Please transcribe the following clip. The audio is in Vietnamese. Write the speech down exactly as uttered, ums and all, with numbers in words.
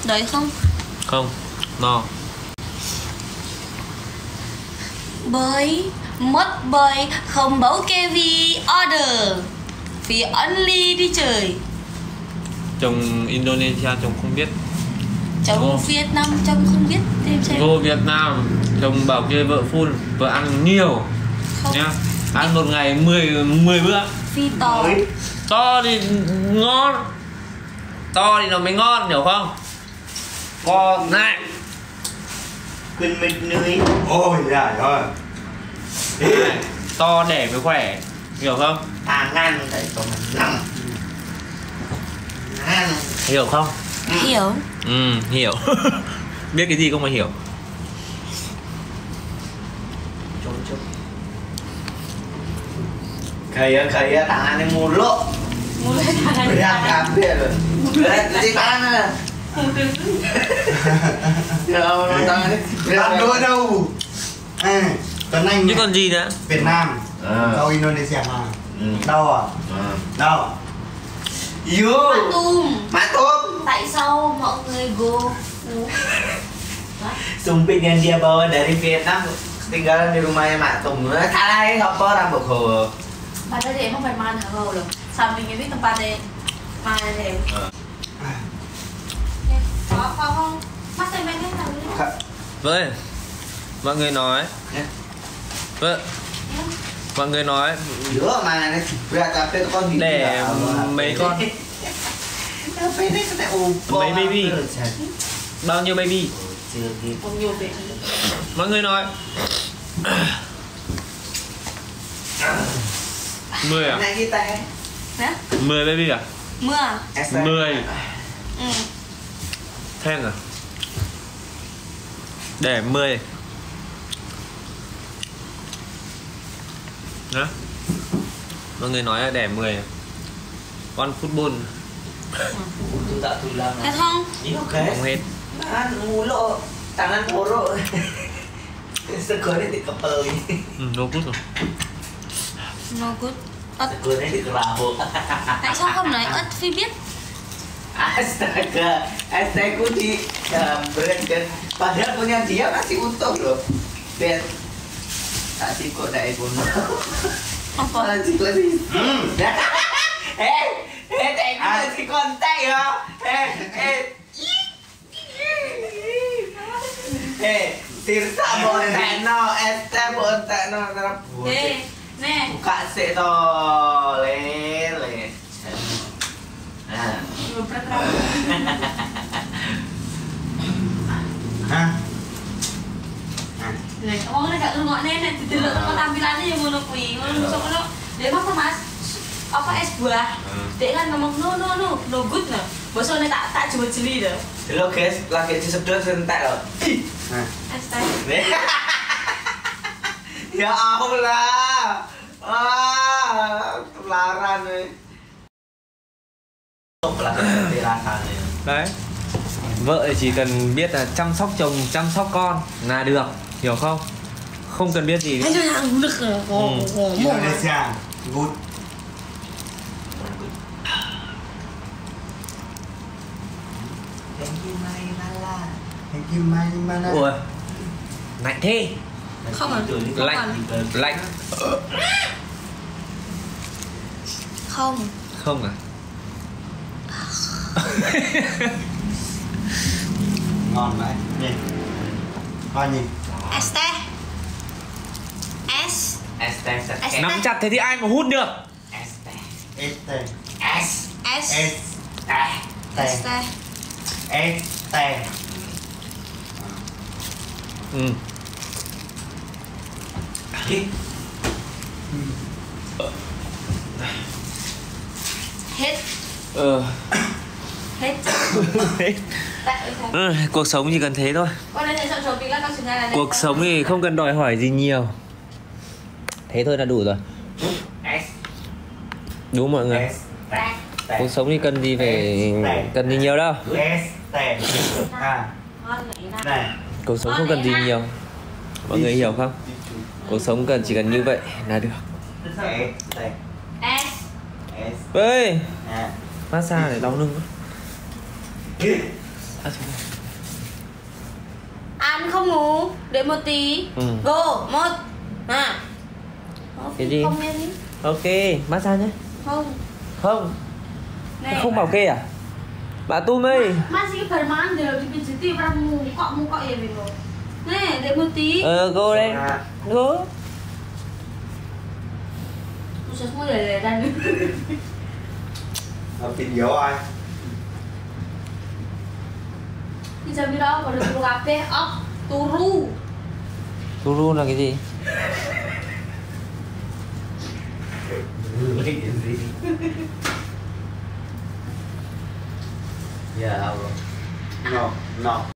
Đấy không? Không, no. Bởi mất bởi không bấu kê vì order vì only đi chơi. Chồng Indonesia chồng không biết. Chồng Việt Nam chồng không biết. Thêm xem. Vô Việt Nam chồng bảo kia vợ full, vợ ăn nhiều không. Nhá. Ăn một ngày mười bữa. Phi to. To thì ngon, to thì nó mới ngon, hiểu không? Con này Quên mệt nơi. Ôi giời ơi. to đẻ mới khỏe, hiểu không? Ta ngăn đấy còn nằm. Ngăn. Hiểu không? Hiểu. Ừ, hiểu. Biết cái gì không mà hiểu. Trốn trốn. Khầy á, khầy á, thằng anh mua lỗ. Mua lên thằng anh. Ra cam biết rồi. Đấy, gì bán nữa. Đâu, bán đôi đâu. À, Tuấn Anh Chứ còn gì nữa? Việt Nam À. đâu Indonesia mà Ừ. đâu à? À. Đâu? Yo. Mã Tùm. Mã Tùm. Tại sao mọi người go? Sumpit yang dia bawa dari Vietnam tinggal di rumahnya Mak Tum. Salah apa orang boko. Padahal dia emang bermain halo loh. Sampingnya itu tempatnya mana deh? Có có không? Mắt xem bên cái nào nữa? Vâng, mọi người nói. Vâng, mọi người nói Giữa mà này ra cà phê con gì để mấy con cà phê đấy cái ôm mấy baby. Bao nhiêu baby? Chưa kịp. Không nhiều về. Mọi người nói mười à? Này kita. Hả? Mười baby à? Mưa à? Mười. Ừ. Thêm à? Để mười. Đó. Mọi người nói là đẻ mười con football. Tôi đã tôi làm. Hết không? Ok. Không hết. Ăn mulo, tangan poro. Sekolah di kepel ini. Ừ, no good rồi. No good. Ất. Sekolah di kerabu. Tại sao không nói ất phi biết? Astaga, astaga aku di uh, berhenti. Padahal punya dia masih utuh loh. Dan tak sih kok dah iPhone. Apa? Masih lagi. Eh, eh, tak masih kontak ya. Eh, eh. Eh, Tirta bontek no, este bontek no, Ê, nè. buka sih to, le, le. Ah. Ha? Này, kamu kan agak ngomong nenek, di dulu tempat tampilannya yang ngono kuwi, ngono sok ngono. Dia mah Mas apa es buah. Dia kan ngomong no no no, no good nah. Bosone tak tak coba jeli dah. Hello guys, lagi disedot sentak loh. Ha. Es teh. Ya Allah. Ah, ketularan nih. Đấy. Vợ chỉ cần biết là chăm sóc chồng, chăm sóc con là được, hiểu không? Không cần biết gì. Hay cho thằng lực rồi, có có mồm. Indonesia good. Thank you Marimala. Thank you Marimala. Ủa, lạnh thế. Không à? Lạnh, lạnh. Không. Không à? Ngon vậy. Nhìn. Coi nhìn. Este. S. Este sake. Nắm chặt thế thì ai mà hút được. Este. Este. S. S. Este. Este. Este. Ừ. Hết. Ờ. Hết. Hết. Ừ, cuộc sống chỉ cần thế thôi. Cuộc sống thì không cần đòi hỏi gì nhiều. Thế thôi là đủ rồi. Đúng mọi người. Cuộc sống thì cần gì phải cần gì nhiều đâu. Este. À. Này. Cuộc sống không cần gì nhiều. Mọi người hiểu không? Cuộc sống cần chỉ cần như vậy là được. Este. S. Ê, À. massage để đau lưng. Ăn không ngủ, để một tí. Ừ. Go, một. À. Cái gì? Không nghe đi. Ok, massage nhé. Không. Không. Nih. Không bảo kê à? Mbak Tum ơi. Masih bermandel dipijiti orang muka-muka ya Bimo. Nih, để một tí. Ờ, go đây. Go. Khususmu leleran. Nó video ai? Di jam berapa baru turu kabeh? Op, turu. Turu là cái gì? Ya Allah. No, no.